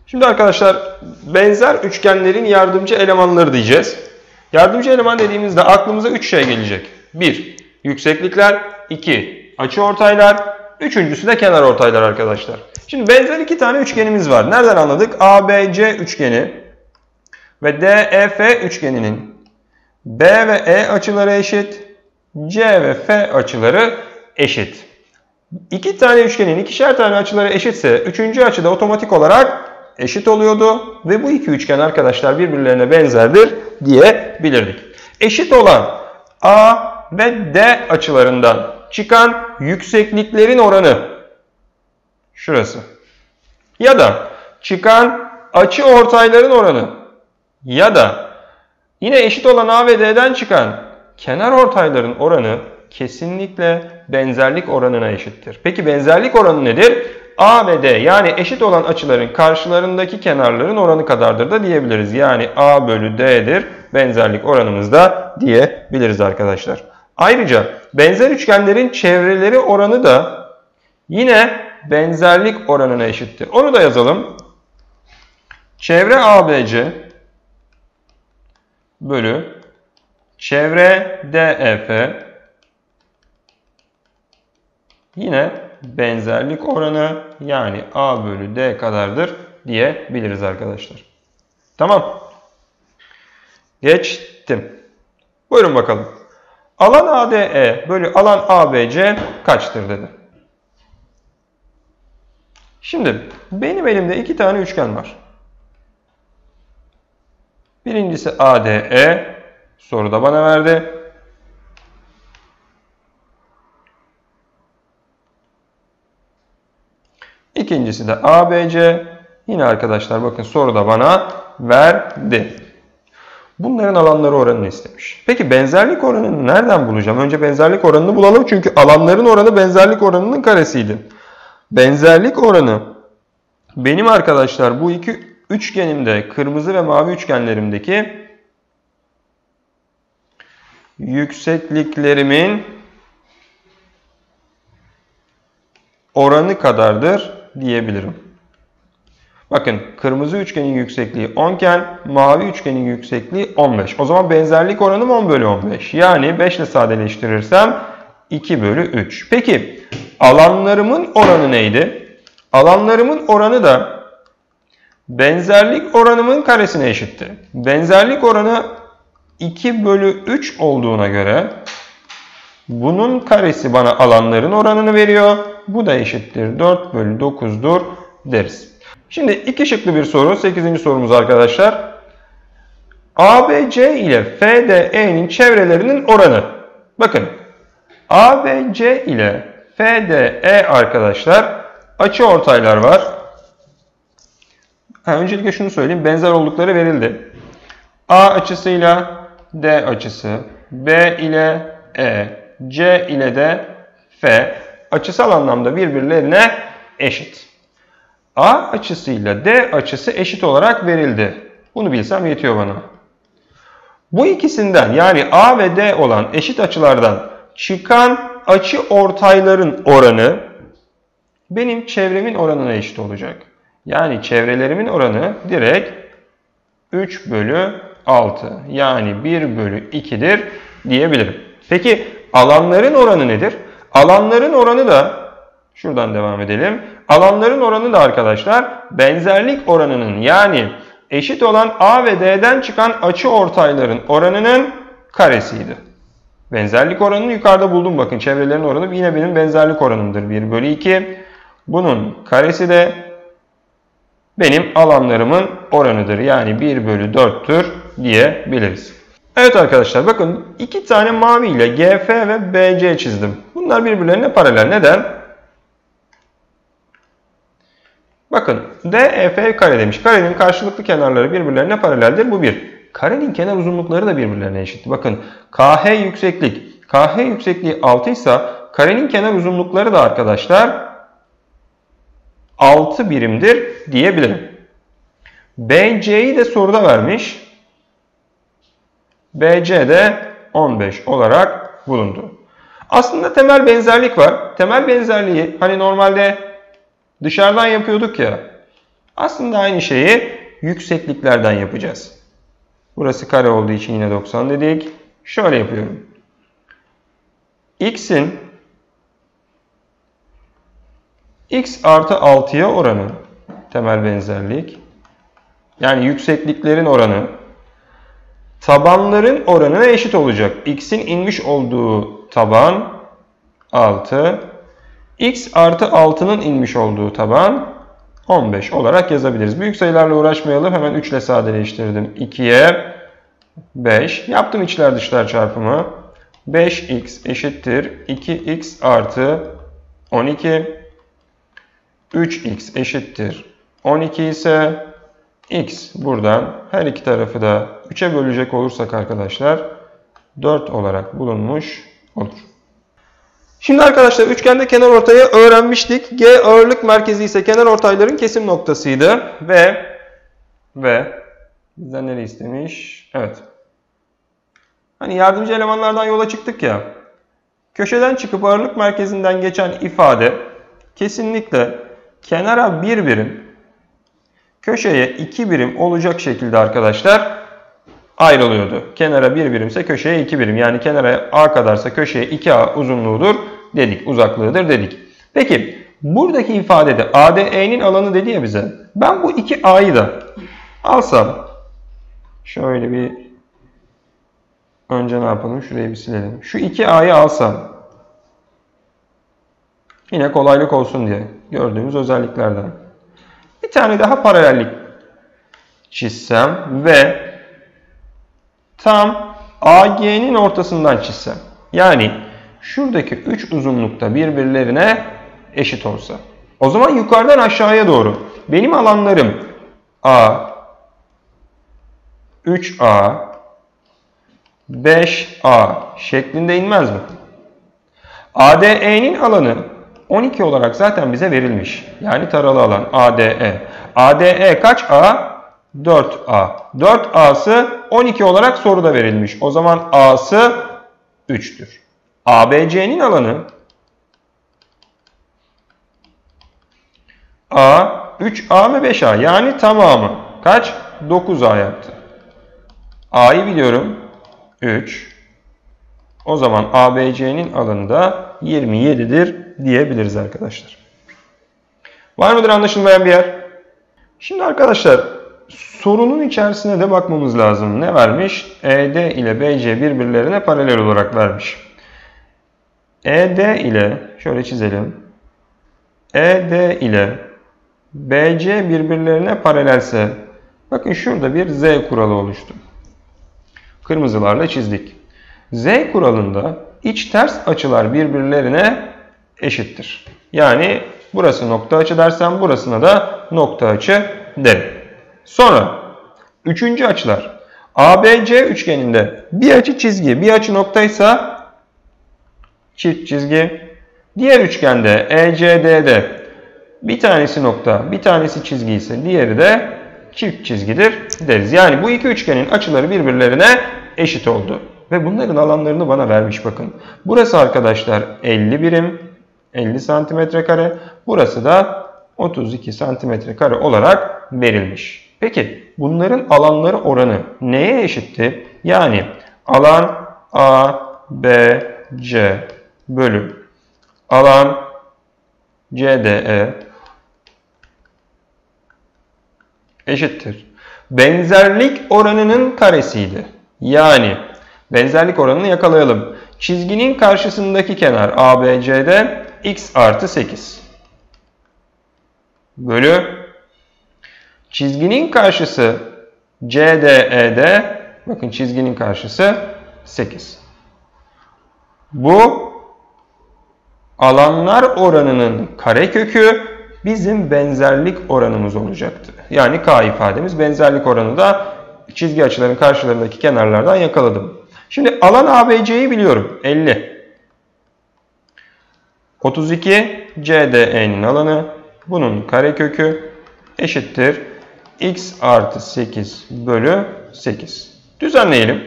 Şimdi arkadaşlar benzer üçgenlerin yardımcı elemanları diyeceğiz. Yardımcı eleman dediğimizde aklımıza 3 şey gelecek. 1. Yükseklikler. 2. Açıortaylar. Üçüncüsü de kenarortaylar arkadaşlar. Şimdi benzer 2 tane üçgenimiz var. Nereden anladık? ABC üçgeni ve DEF üçgeninin B ve E açıları eşit. C ve F açıları eşit. 2 tane üçgenin ikişer tane açıları eşitse üçüncü açı da otomatik olarak eşit oluyordu. Ve bu iki üçgen arkadaşlar birbirlerine benzerdir diyebilirdik. Eşit olan A ve D açılarından çıkan yüksekliklerin oranı şurası. Ya da çıkan açıortayların oranı ya da yine eşit olan A ve D'den çıkan kenarortayların oranı kesinlikle benzerlik oranına eşittir. Peki benzerlik oranı nedir? A ve D yani eşit olan açıların karşılarındaki kenarların oranı kadardır da diyebiliriz. Yani A bölü D'dir benzerlik oranımız da diyebiliriz arkadaşlar. Ayrıca benzer üçgenlerin çevreleri oranı da yine benzerlik oranına eşittir. Onu da yazalım. Çevre ABC bölü çevre DEF yine benzerlik oranı yani A bölü D kadardır diyebiliriz arkadaşlar. Tamam. Geçtim. Buyurun bakalım. Alan ADE bölü alan ABC kaçtır dedi. Şimdi benim elimde 2 tane üçgen var. Birincisi ADE. Soruda bana verdi. İkincisi de ABC. Yine arkadaşlar bakın soruda bana verdi. Bunların alanları oranını istemiş. Peki benzerlik oranını nereden bulacağım? Önce benzerlik oranını bulalım. Çünkü alanların oranı benzerlik oranının karesiydi. Benzerlik oranı benim arkadaşlar bu iki üçgenimde kırmızı ve mavi üçgenlerimdeki yüksekliklerimin oranı kadardır diyebilirim. Bakın kırmızı üçgenin yüksekliği 10 iken mavi üçgenin yüksekliği 15. O zaman benzerlik oranım 10 bölü 15. Yani 5 ile sadeleştirirsem 2 bölü 3. Peki alanlarımın oranı neydi? Alanlarımın oranı da benzerlik oranımın karesine eşitti. Benzerlik oranı 2 bölü 3 olduğuna göre bunun karesi bana alanların oranını veriyor. Bu da eşittir 4 bölü 9'dur deriz. Şimdi iki şıklı bir soru. 8. sorumuz arkadaşlar. ABC ile FDE'nin çevrelerinin oranı. Bakın ABC ile FDE arkadaşlar açıortaylar var. Öncelikle şunu söyleyeyim. Benzer oldukları verildi. A açısıyla D açısı, B ile E, C ile de F açısal anlamda birbirlerine eşit. A açısıyla D açısı eşit olarak verildi. Bunu bilsem yetiyor bana. Bu ikisinden yani A ve D olan eşit açılardan çıkan açıortayların oranı benim çevremin oranına eşit olacak. Yani çevrelerimin oranı direkt 3 bölü 6 yani 1 bölü 2'dir diyebilirim. Peki alanların oranı nedir? Alanların oranı da şuradan devam edelim. Alanların oranı da arkadaşlar benzerlik oranının yani eşit olan A ve D'den çıkan açıortayların oranının karesiydi. Benzerlik oranını yukarıda buldum bakın. Çevrelerin oranı yine benim benzerlik oranımdır. 1 bölü 2. Bunun karesi de benim alanlarımın oranıdır. Yani 1 bölü 4'tür diyebiliriz. Evet arkadaşlar bakın 2 tane mavi ile GF ve BC çizdim. Bunlar birbirlerine paralel. Neden? Bakın DEF kare demiş. Karenin karşılıklı kenarları birbirlerine paraleldir. Bu bir. Karenin kenar uzunlukları da birbirlerine eşit. Bakın KH yükseklik. KH yüksekliği 6 ise karenin kenar uzunlukları da arkadaşlar 6 birimdir diyebilirim. BC'yi de soruda vermiş. BC de 15 olarak bulundu. Aslında temel benzerlik var. Temel benzerliği hani normalde dışarıdan yapıyorduk ya. Aslında aynı şeyi yüksekliklerden yapacağız. Burası kare olduğu için yine 90 dedik. Şöyle yapıyorum. X'in x artı 6'ya oranı, temel benzerlik, yani yüksekliklerin oranı, tabanların oranına eşit olacak. X'in inmiş olduğu taban 6, x artı 6'nın inmiş olduğu taban 15 olarak yazabiliriz. Büyük sayılarla uğraşmayalım. Hemen 3 ile sadeleştirdim. 2'ye 5. Yaptım içler dışlar çarpımı. 5x eşittir 2x artı 12. 3x eşittir 12 ise x buradan her iki tarafı da 3'e bölecek olursak arkadaşlar 4 olarak bulunmuş olur. Şimdi arkadaşlar üçgende kenarortayı öğrenmiştik. G ağırlık merkezi ise kenarortayların kesim noktasıydı. Ve bizden nereye istemiş? Evet. Hani yardımcı elemanlardan yola çıktık ya. Köşeden çıkıp ağırlık merkezinden geçen ifade kesinlikle kenara 1 birim, köşeye 2 birim olacak şekilde arkadaşlar ayrılıyordu. Kenara 1 birimse köşeye 2 birim. Yani kenara A kadarsa köşeye 2A uzunluğudur dedik. Uzaklığıdır dedik. Peki buradaki ifadede ADE'nin alanı dedi ya bize. Ben bu 2A'yı da alsam şöyle bir önce ne yapalım? Şurayı bir silelim. Şu 2A'yı alsam yine kolaylık olsun diye gördüğümüz özelliklerden. Bir tane daha paralellik çizsem ve tam AG'nin ortasından çizsem. Yani şuradaki 3 uzunlukta birbirlerine eşit olsa. O zaman yukarıdan aşağıya doğru benim alanlarım A, 3A, 5A şeklinde inmez mi? ADE'nin alanı 12 olarak zaten bize verilmiş. Yani taralı alan ADE. ADE kaç A? 4A. 4A'sı 12 olarak soruda verilmiş. O zaman A'sı 3'tür. ABC'nin alanı A, 3A ve 5A. Yani tamamı kaç? 9A yaptı. A'yı biliyorum. 3. O zaman ABC'nin alanı da 27'dir diyebiliriz arkadaşlar. Var mıdır anlaşılmayan bir yer? Şimdi arkadaşlar sorunun içerisine de bakmamız lazım. Ne vermiş? ED ile BC birbirlerine paralel olarak vermiş. ED ile şöyle çizelim. ED ile BC birbirlerine paralelse bakın şurada bir Z kuralı oluştu. Kırmızılarla çizdik. Z kuralında iç ters açılar birbirlerine eşittir. Yani burası nokta açı dersem burasına da nokta açı derim. Sonra üçüncü açılar. ABC üçgeninde bir açı çizgi, bir açı noktaysa çift çizgi. Diğer üçgende ECD'de bir tanesi nokta, bir tanesi çizgi ise diğeri de çift çizgidir deriz. Yani bu iki üçgenin açıları birbirlerine eşit oldu. Ve bunların alanlarını bana vermiş bakın. Burası arkadaşlar 50 birim, 50 santimetre kare. Burası da 32 santimetre kare olarak verilmiş. Peki bunların alanları oranı neye eşitti? Yani alan A, B, C bölü alan CDE eşittir. Benzerlik oranının karesiydi. Yani benzerlik oranını yakalayalım. Çizginin karşısındaki kenar ABC'de x artı 8 bölü çizginin karşısı CDE'de bakın çizginin karşısı 8. Bu alanlar oranının karekökü bizim benzerlik oranımız olacaktı. Yani K ifademiz benzerlik oranı da çizgi açıların karşılarındaki kenarlardan yakaladım. Şimdi alan ABC'yi biliyorum. 50. 32 CDE'nin alanı bunun karekökü eşittir. X artı 8 bölü 8. Düzenleyelim.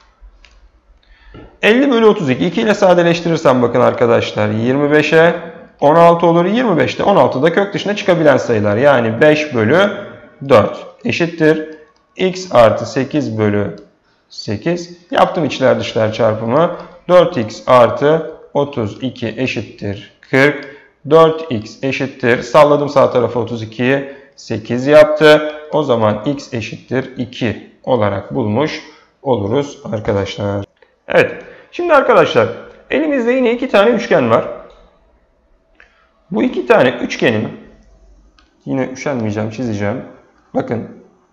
50 bölü 32. 2 ile sadeleştirirsem bakın arkadaşlar 25'e 16 olur. 25 de 16 da kök dışına çıkabilen sayılar. Yani 5 bölü 4 eşittir. X artı 8 bölü 8. Yaptım içler dışlar çarpımı. 4x artı 32 eşittir 40. 4x eşittir. Salladım sağ tarafa 32'yi. 8 yaptı. O zaman x eşittir 2 olarak bulmuş oluruz arkadaşlar. Evet. Şimdi arkadaşlar elimizde yine iki tane üçgen var. Bu iki tane üçgenin yine üşenmeyeceğim, çizeceğim. Bakın.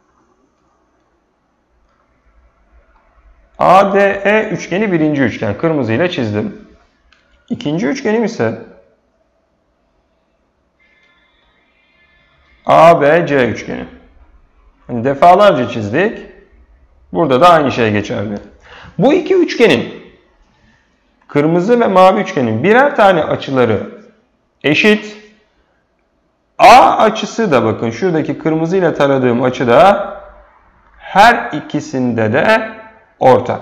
ADE üçgeni birinci üçgen. Kırmızıyla çizdim. İkinci üçgenim ise ABC üçgeni. Hani defalarca çizdik. Burada da aynı şey geçerli. Bu iki üçgenin, kırmızı ve mavi üçgenin birer tane açıları eşit. A açısı da bakın şuradaki kırmızıyla taradığım açıda her ikisinde de ortak.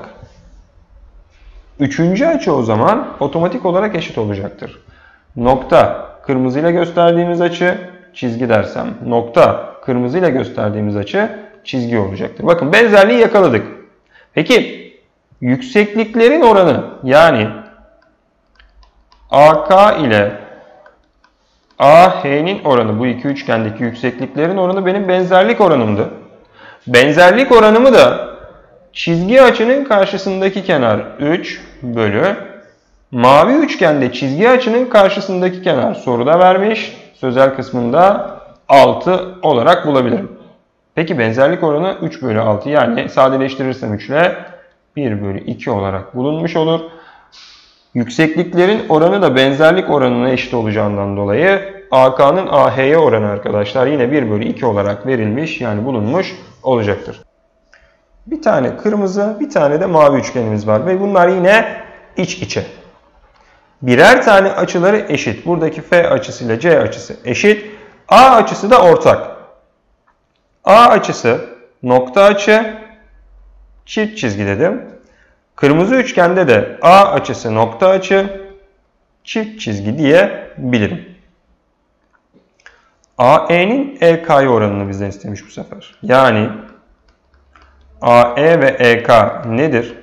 Üçüncü açı o zaman otomatik olarak eşit olacaktır. Nokta kırmızıyla gösterdiğimiz açı, çizgi dersem nokta kırmızıyla gösterdiğimiz açı çizgi olacaktır. Bakın benzerliği yakaladık. Peki yüksekliklerin oranı yani AK ile AH'nin oranı, bu iki üçgendeki yüksekliklerin oranı benim benzerlik oranımdı. Benzerlik oranımı da çizgi açının karşısındaki kenar 3 bölü mavi üçgende çizgi açının karşısındaki kenar soruda vermiş. Sözel kısmında 6 olarak bulabilirim. Peki benzerlik oranı 3 bölü 6 yani sadeleştirirsem 3 ile 1 bölü 2 olarak bulunmuş olur. Yüksekliklerin oranı da benzerlik oranına eşit olacağından dolayı AK'nın AH'ye oranı arkadaşlar yine 1 bölü 2 olarak verilmiş yani bulunmuş olacaktır. Bir tane kırmızı, bir tane de mavi üçgenimiz var ve bunlar yine iç içe. Birer tane açıları eşit. Buradaki F açısıyla C açısı eşit. A açısı da ortak. A açısı nokta açı, çift çizgi dedim. Kırmızı üçgende de A açısı nokta açı, çift çizgi diyebilirim. AE'nin EK'ye oranını bizden istemiş bu sefer. Yani AE ve EK nedir?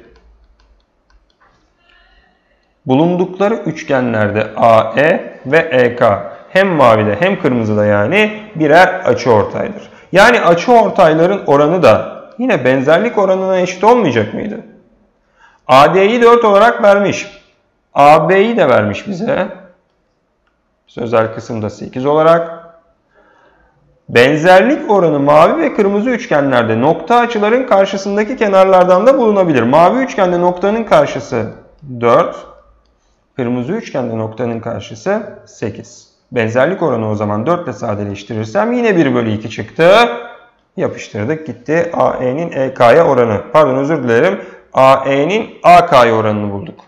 Bulundukları üçgenlerde AE ve EK hem mavide hem kırmızıda yani birer açıortaydır. Yani açıortayların oranı da yine benzerlik oranına eşit olmayacak mıydı? AD'yi 4 olarak vermiş. AB'yi de vermiş bize. Sözel kısımda 8 olarak. Benzerlik oranı mavi ve kırmızı üçgenlerde nokta açıların karşısındaki kenarlardan da bulunabilir. Mavi üçgende noktanın karşısı 4. Kırmızı üçgende noktanın karşısı 8. Benzerlik oranı o zaman 4 ile sadeleştirirsem yine 1 bölü 2 çıktı. Yapıştırdık gitti. AE'nin EK'ye oranı. Pardon özür dilerim. AE'nin AK'ye oranını bulduk.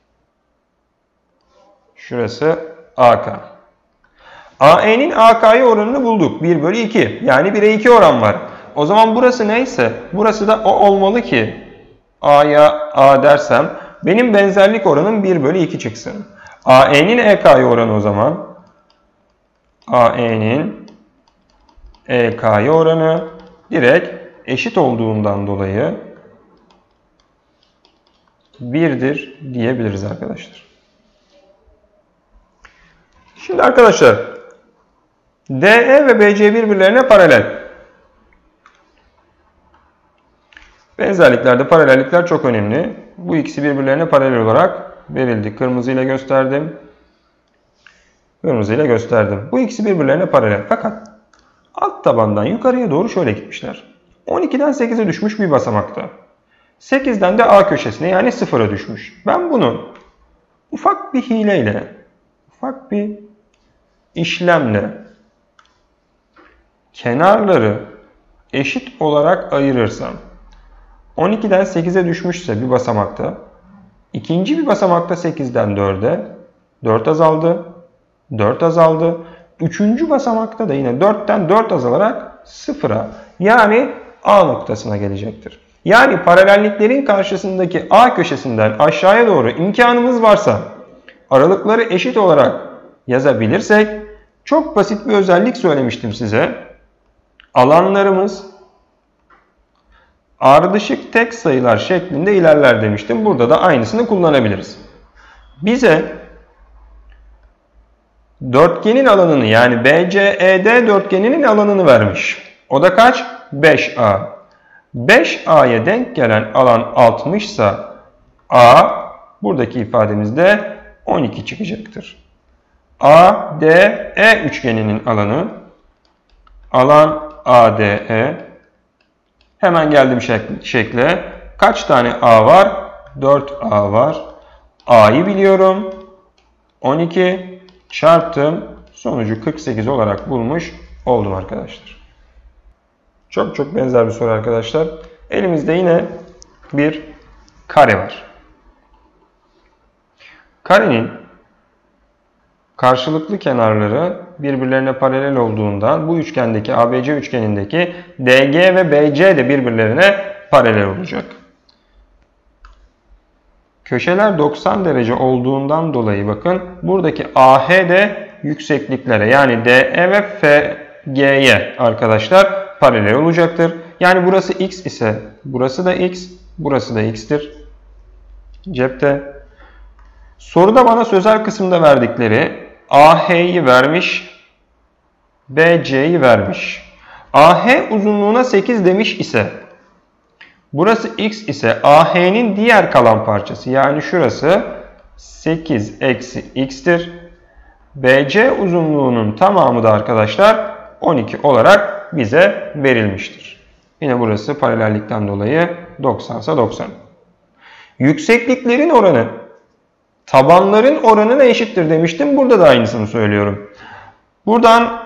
Şurası AK. AE'nin AK'ye oranını bulduk. 1 bölü 2. Yani 1'e 2 oran var. O zaman burası neyse burası da o olmalı ki A'ya A dersem benim benzerlik oranım 1 bölü 2 çıksın. AE'nin EK'ye oranı o zaman AE'nin EK'ye oranı direkt eşit olduğundan dolayı 1'dir diyebiliriz arkadaşlar. Şimdi arkadaşlar DE ve BC birbirlerine paralel. Benzerliklerde paralellikler çok önemli. Bu ikisi birbirlerine paralel olarak verildi. Kırmızıyla gösterdim. Kırmızıyla gösterdim. Bu ikisi birbirlerine paralel. Fakat alt tabandan yukarıya doğru şöyle gitmişler. 12'den 8'e düşmüş bir basamakta. 8'den de A köşesine yani 0'a düşmüş. Ben bunu ufak bir hileyle, ufak bir işlemle kenarları eşit olarak ayırırsam 12'den 8'e düşmüşse bir basamakta, ikinci bir basamakta 8'den 4'e 4 azaldı, 4 azaldı. Üçüncü basamakta da yine 4'ten 4 azalarak 0'a yani A noktasına gelecektir. Yani paralelliklerin karşısındaki A köşesinden aşağıya doğru imkanımız varsa aralıkları eşit olarak yazabilirsek, çok basit bir özellik söylemiştim size. Alanlarımız ardışık tek sayılar şeklinde ilerler demiştim. Burada da aynısını kullanabiliriz. Bize dörtgenin alanını, yani BCED dörtgeninin alanını vermiş. O da kaç? 5A. 5A'ya denk gelen alan 60 ise A, buradaki ifademizde 12 çıkacaktır. ADE üçgeninin alanı, alan ADE. Hemen geldim şekle. Kaç tane A var? 4A var. A'yı biliyorum. 12 çarptım. Sonucu 48 olarak bulmuş oldum arkadaşlar. Çok benzer bir soru arkadaşlar. Elimizde yine bir kare var. Karenin karşılıklı kenarları birbirlerine paralel olduğundan bu üçgendeki ABC üçgenindeki DG ve BC de birbirlerine paralel olacak. Köşeler 90 derece olduğundan dolayı bakın buradaki AH de yüksekliklere, yani DE ve FG'ye arkadaşlar paralel olacaktır. Yani burası X ise burası da X, burası da X'tir. Cepte. Soruda bana sözel kısımda verdikleri AH'yi vermiş, BC'yi vermiş. AH uzunluğuna 8 demiş ise, burası X ise AH'nin diğer kalan parçası, yani şurası 8 eksi X'tir. BC uzunluğunun tamamı da arkadaşlar 12 olarak bize verilmiştir. Yine burası paralellikten dolayı 90 ise 90. Yüksekliklerin oranı tabanların oranına eşittir demiştim. Burada da aynısını söylüyorum. Buradan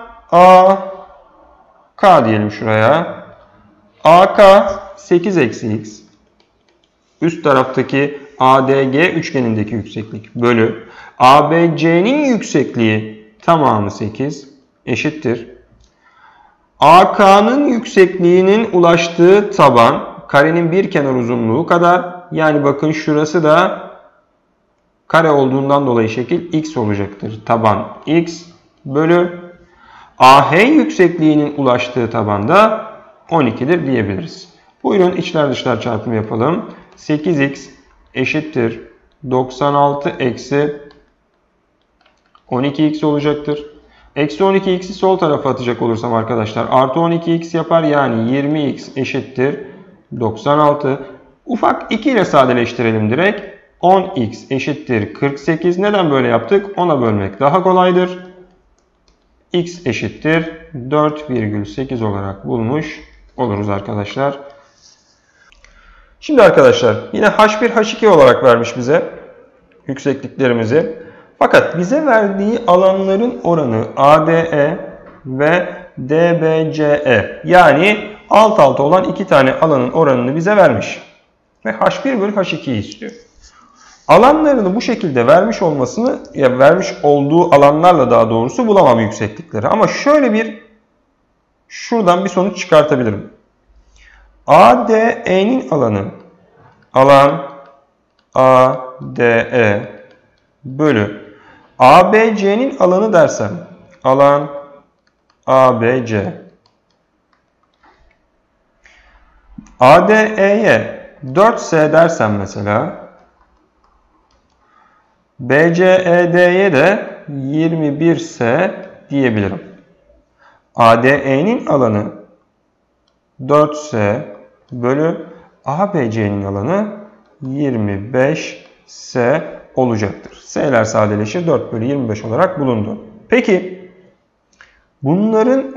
AK diyelim şuraya. AK 8 eksi X. Üst taraftaki ADG üçgenindeki yükseklik bölü ABC'nin yüksekliği tamamı 8 eşittir. AK'nın yüksekliğinin ulaştığı taban karenin bir kenar uzunluğu kadar. Yani bakın şurası da kare olduğundan dolayı şekil X olacaktır. Taban X bölü AH yüksekliğinin ulaştığı taban da 12'dir diyebiliriz. Buyurun içler dışlar çarpımı yapalım. 8x eşittir 96 eksi 12x olacaktır. Eksi 12x'i sol tarafa atacak olursam arkadaşlar artı 12x yapar. Yani 20x eşittir 96. Ufak 2 ile sadeleştirelim direkt. 10x eşittir 48. Neden böyle yaptık? 10'a bölmek daha kolaydır. X eşittir 4,8 olarak bulmuş oluruz arkadaşlar. Şimdi arkadaşlar yine H1, H2 olarak vermiş bize yüksekliklerimizi. Fakat bize verdiği alanların oranı ADE ve DBCE, yani alt alta olan iki tane alanın oranını bize vermiş. Ve H1 bölü H2'yi istiyor. Alanlarını bu şekilde vermiş olmasını, ya vermiş olduğu alanlarla daha doğrusu bulamam yükseklikleri. Ama şöyle şuradan bir sonuç çıkartabilirim. ADE'nin alanı, alan ADE bölü ABC'nin alanı dersem, alan ABC. ADE'ye 4S dersem mesela, BCED'ye de 21S diyebilirim. ADE'nin alanı 4S bölü ABC'nin alanı 25S olacaktır. S'ler sadeleşir, 4 bölü 25 olarak bulundu. Peki bunların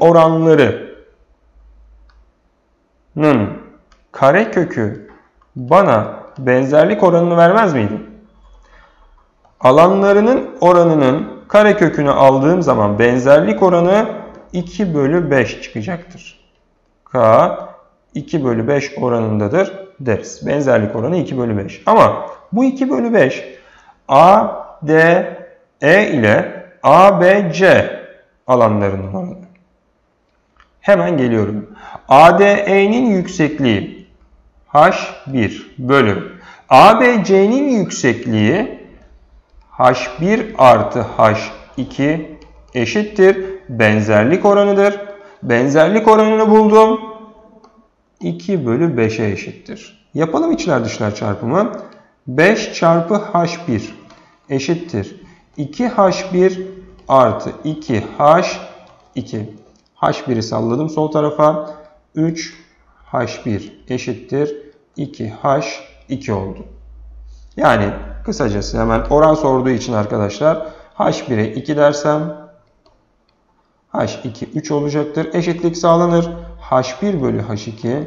oranlarının karekökü bana benzerlik oranını vermez miydi? Alanlarının oranının karekökünü aldığım zaman benzerlik oranı 2 bölü 5 çıkacaktır. K 2 bölü 5 oranındadır deriz. Benzerlik oranı 2 bölü 5. Ama bu 2 bölü 5 ADE ile ABC alanlarının oranı. Hemen geliyorum. ADE'nin yüksekliği H1 bölü ABC'nin yüksekliği H1 artı 2 eşittir. Benzerlik oranıdır. Benzerlik oranını buldum. 2 bölü 5'e eşittir. Yapalım içler dışlar çarpımı. 5 çarpı H1 eşittir. 2H1 artı 2H2. H1'i salladım sol tarafa. 3H1 eşittir. 2H2 oldu. Yani kısacası hemen oran sorduğu için arkadaşlar H1'e 2 dersem H2 3 olacaktır. Eşitlik sağlanır. H1 bölü H2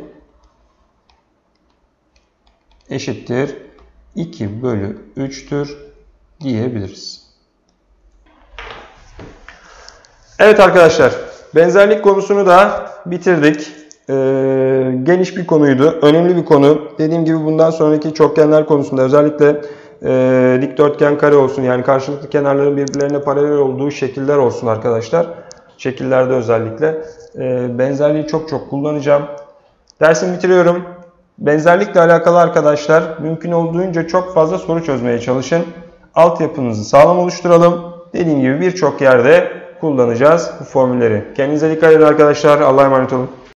eşittir 2 bölü 3'tür diyebiliriz. Evet arkadaşlar, benzerlik konusunu da bitirdik. Geniş bir konuydu, önemli bir konu. Dediğim gibi bundan sonraki çokgenler konusunda özellikle dikdörtgen, kare olsun, yani karşılıklı kenarların birbirlerine paralel olduğu şekiller olsun arkadaşlar. Şekillerde özellikle benzerliği çok kullanacağım. Dersimi bitiriyorum. Benzerlikle alakalı arkadaşlar mümkün olduğunca çok fazla soru çözmeye çalışın. Altyapınızı sağlam oluşturalım. Dediğim gibi birçok yerde kullanacağız bu formülleri. Kendinize dikkat edin arkadaşlar. Allah'a emanet olun.